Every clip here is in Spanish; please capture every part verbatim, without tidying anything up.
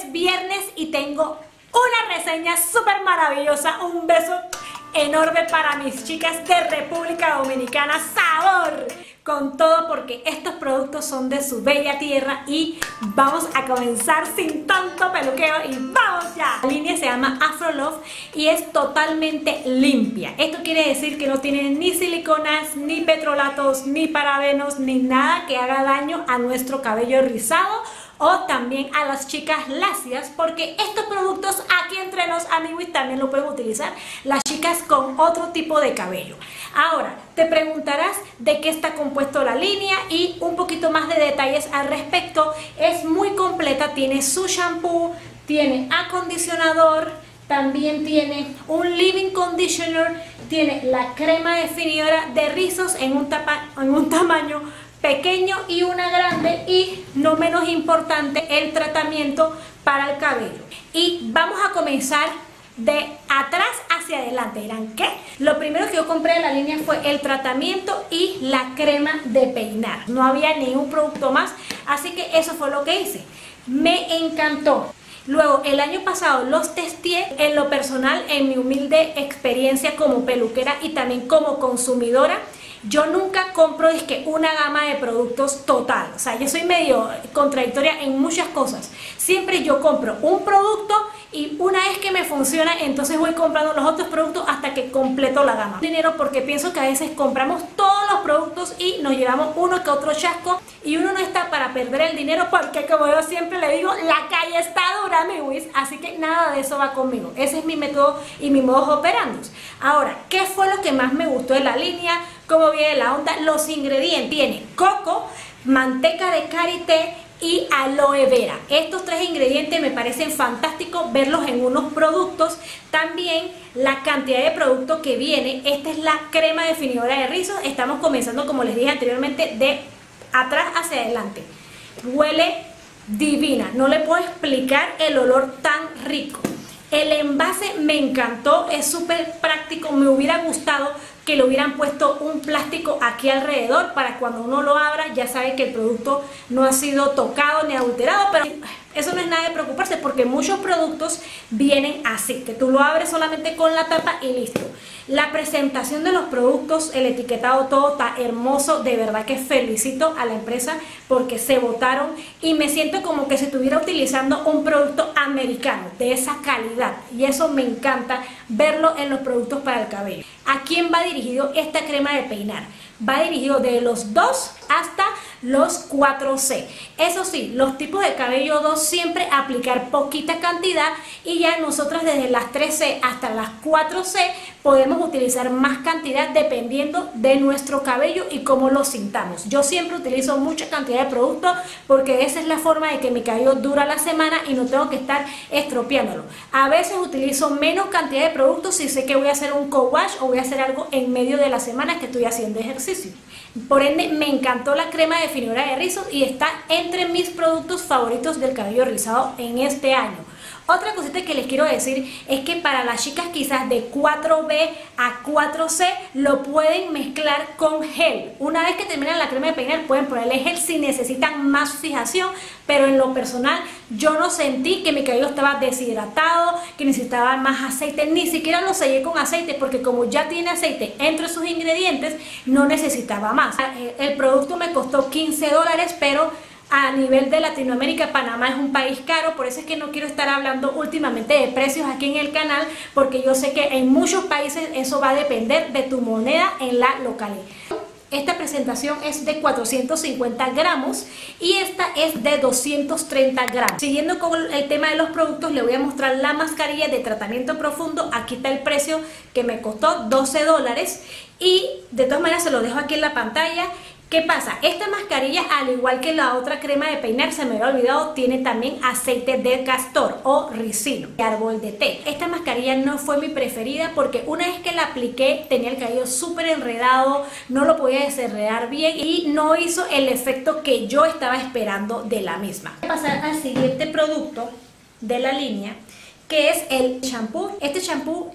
es viernes y tengo una reseña súper maravillosa. Un beso enorme para mis chicas de República Dominicana. ¡Sabor! Con todo, porque estos productos son de su bella tierra y vamos a comenzar sin tanto peluqueo y ¡vamos ya! La línea se llama Afro Love y es totalmente limpia. Esto quiere decir que no tiene ni siliconas, ni petrolatos, ni parabenos, ni nada que haga daño a nuestro cabello rizado o también a las chicas lacias, porque estos productos aquí entre nos, amigos, también lo pueden utilizar las chicas con otro tipo de cabello. Ahora, te preguntarás de qué está compuesto la línea y un poquito más de detalles al respecto. Es muy completa, tiene su shampoo, tiene acondicionador, también tiene un leave-in conditioner, tiene la crema definidora de rizos en un, tapa, en un tamaño pequeño y una grande, y no menos importante, el tratamiento para el cabello. Y vamos a comenzar de atrás hacia adelante. ¿Dirán qué? Lo primero que yo compré de la línea fue el tratamiento y la crema de peinar. No había ningún producto más, así que eso fue lo que hice. Me encantó. Luego, el año pasado los testé en lo personal, en mi humilde experiencia como peluquera y también como consumidora. Yo nunca compro es que una gama de productos total, o sea, yo soy medio contradictoria en muchas cosas. Siempre yo compro un producto y una vez que me funciona, entonces voy comprando los otros productos hasta que completo la gama. Dinero, porque pienso que a veces compramos todos los productos y nos llevamos uno que otro chasco y uno no está para perder el dinero, porque como yo siempre le digo, la calle está dura, mi whiz, así que nada de eso va conmigo. Ese es mi método y mi modo operandi. Ahora, ¿qué fue lo que más me gustó de la línea? ¿Cómo viene la onda? Los ingredientes. Tiene coco, manteca de karité y aloe vera. Estos tres ingredientes me parecen fantásticos verlos en unos productos. También la cantidad de producto que viene. Esta es la crema definidora de rizos. Estamos comenzando, como les dije anteriormente, de atrás hacia adelante. Huele divina. No le puedo explicar el olor tan rico. El envase me encantó, es súper práctico. Me hubiera gustado que le hubieran puesto un plástico aquí alrededor para cuando uno lo abra ya sabe que el producto no ha sido tocado ni adulterado, pero eso no es nada de preocuparse porque muchos productos vienen así, que tú lo abres solamente con la tapa y listo. La presentación de los productos, el etiquetado, todo está hermoso. De verdad que felicito a la empresa porque se botaron y me siento como que si estuviera utilizando un producto americano de esa calidad, y eso me encanta verlo en los productos para el cabello. ¿A quién va dirigido esta crema de peinar? Va dirigido de los dos hasta los cuatro C. Eso sí, los tipos de cabello dos siempre aplicar poquita cantidad, y ya nosotras desde las tres C hasta las cuatro C podemos utilizar más cantidad dependiendo de nuestro cabello y cómo lo sintamos. Yo siempre utilizo mucha cantidad de producto porque esa es la forma de que mi cabello dura la semana y no tengo que estar estropeándolo. A veces utilizo menos cantidad de productos si sé que voy a hacer un co-wash o voy a hacer algo en medio de la semana que estoy haciendo ejercicio. Por ende, me encantó la crema definidora de rizos y está entre mis productos favoritos del cabello rizado en este año. Otra cosita que les quiero decir es que para las chicas quizás de cuatro B a cuatro C lo pueden mezclar con gel. Una vez que terminan la crema de peinar pueden ponerle gel si necesitan más fijación, pero en lo personal yo no sentí que mi cabello estaba deshidratado, que necesitaba más aceite, ni siquiera lo sellé con aceite porque como ya tiene aceite entre sus ingredientes no necesitaba más. El producto me costó quince dólares, pero a nivel de Latinoamérica, Panamá es un país caro, por eso es que no quiero estar hablando últimamente de precios aquí en el canal, porque yo sé que en muchos países eso va a depender de tu moneda en la localidad. Esta presentación es de cuatrocientos cincuenta gramos y esta es de doscientos treinta gramos. Siguiendo con el tema de los productos, le voy a mostrar la mascarilla de tratamiento profundo. Aquí está el precio que me costó, doce dólares, y de todas maneras se lo dejo aquí en la pantalla. ¿Qué pasa? Esta mascarilla, al igual que la otra crema de peinar, se me había olvidado, tiene también aceite de castor o ricino, de árbol de té. Esta mascarilla no fue mi preferida porque una vez que la apliqué tenía el cabello súper enredado, no lo podía desenredar bien y no hizo el efecto que yo estaba esperando de la misma. Voy a pasar al siguiente producto de la línea, que es el shampoo. Este shampoo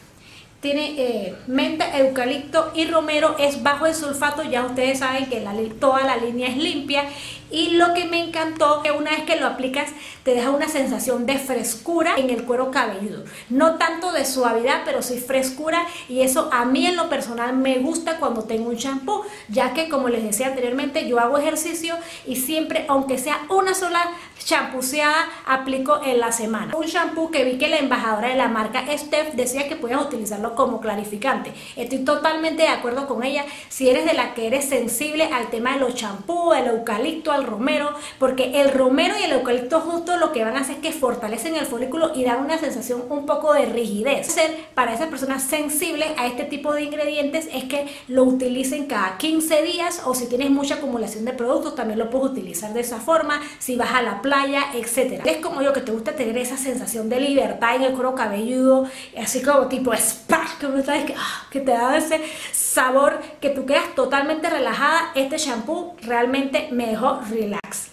tiene eh, menta, eucalipto y romero, es bajo en sulfato. Ya ustedes saben que la, toda la línea es limpia Y lo que me encantó es que una vez que lo aplicas te deja una sensación de frescura en el cuero cabelludo, no tanto de suavidad, pero sí frescura, y eso a mí en lo personal me gusta cuando tengo un shampoo, ya que como les decía anteriormente, yo hago ejercicio y siempre, aunque sea una sola champuceada, aplico en la semana. Un shampoo que vi que la embajadora de la marca Steph decía que puedes utilizarlo como clarificante. Estoy totalmente de acuerdo con ella si eres de la que eres sensible al tema de los champús, el eucalipto, al romero, porque el romero y el eucalipto justo lo que van a hacer es que fortalecen el folículo y dan una sensación un poco de rigidez. Para esas personas sensibles a este tipo de ingredientes es que lo utilicen cada quince días, o si tienes mucha acumulación de productos también lo puedes utilizar de esa forma, si vas a la playa, etcétera. Es como yo, que te gusta tener esa sensación de libertad en el cuero cabelludo, así como tipo spa, que, sabes que, que te da ese sabor que tú quedas totalmente relajada. Este shampoo realmente me dejó relax.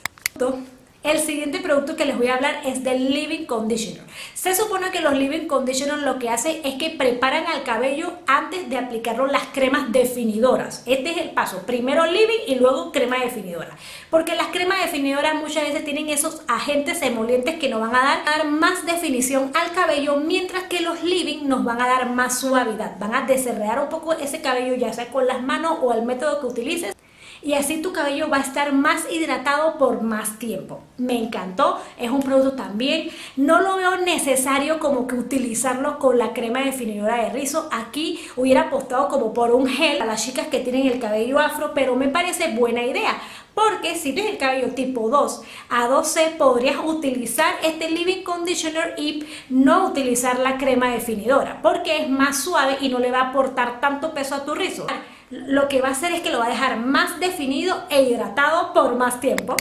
El siguiente producto que les voy a hablar es del Leave-In Conditioner. Se supone que los Leave-In Conditioner lo que hacen es que preparan al cabello antes de aplicarlo las cremas definidoras. Este es el paso, primero Leave-In y luego crema definidora, porque las cremas definidoras muchas veces tienen esos agentes emolientes que nos van a dar, a dar más definición al cabello, mientras que los Leave-In nos van a dar más suavidad, van a desenredar un poco ese cabello, ya sea con las manos o el método que utilices, y así tu cabello va a estar más hidratado por más tiempo. Me encantó, es un producto también, no lo veo necesario como que utilizarlo con la crema definidora de rizo. Aquí hubiera apostado como por un gel a las chicas que tienen el cabello afro, pero me parece buena idea, porque si tienes el cabello tipo dos a doce podrías utilizar este Leave-In Conditioner y no utilizar la crema definidora, porque es más suave y no le va a aportar tanto peso a tu rizo. Lo que va a hacer es que lo va a dejar más definido e hidratado por más tiempo.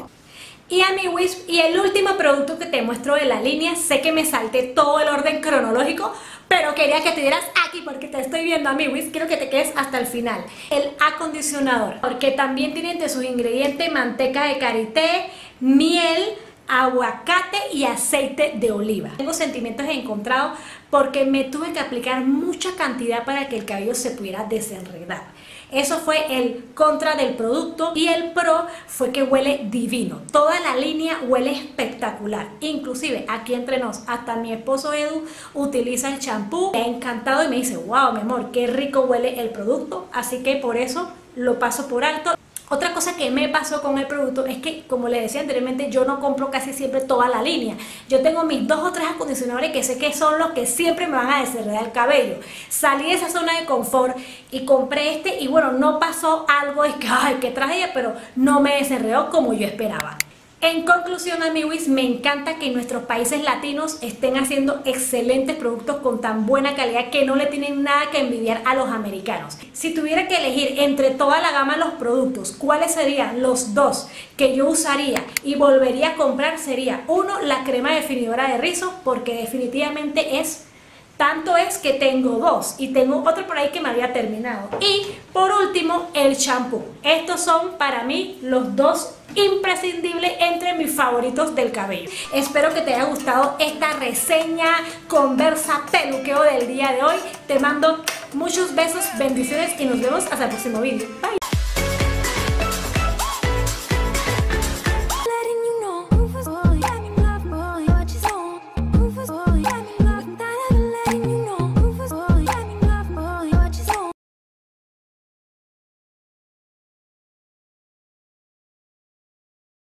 Y amiguis, y el último producto que te muestro de la línea, sé que me salté todo el orden cronológico, pero quería que te dieras aquí porque te estoy viendo, amiguis, quiero que te quedes hasta el final. El acondicionador, porque también tiene entre sus ingredientes manteca de karité, miel, aguacate y aceite de oliva. Tengo sentimientos encontrados porque me tuve que aplicar mucha cantidad para que el cabello se pudiera desenredar. Eso fue el contra del producto, y el pro fue que huele divino. Toda la línea huele espectacular, inclusive aquí entre nos, hasta mi esposo Edu utiliza el champú. Me ha encantado y me dice, wow, mi amor, qué rico huele el producto, así que por eso lo paso por alto. Otra cosa que me pasó con el producto es que, como les decía anteriormente, yo no compro casi siempre toda la línea. Yo tengo mis dos o tres acondicionadores que sé que son los que siempre me van a desenredar el cabello. Salí de esa zona de confort y compré este, y bueno, no pasó algo, es que, ay, qué tragedia, pero no me desenredó como yo esperaba. En conclusión, amiguis, me encanta que nuestros países latinos estén haciendo excelentes productos con tan buena calidad que no le tienen nada que envidiar a los americanos. Si tuviera que elegir entre toda la gama de los productos, ¿cuáles serían los dos que yo usaría y volvería a comprar? Sería uno, la crema definidora de rizo, porque definitivamente es... Tanto es que tengo dos y tengo otro por ahí que me había terminado. Y por último, el champú. Estos son para mí los dos imprescindibles entre mis favoritos del cabello. Espero que te haya gustado esta reseña, conversa, peluqueo del día de hoy. Te mando muchos besos, bendiciones y nos vemos hasta el próximo video. Bye.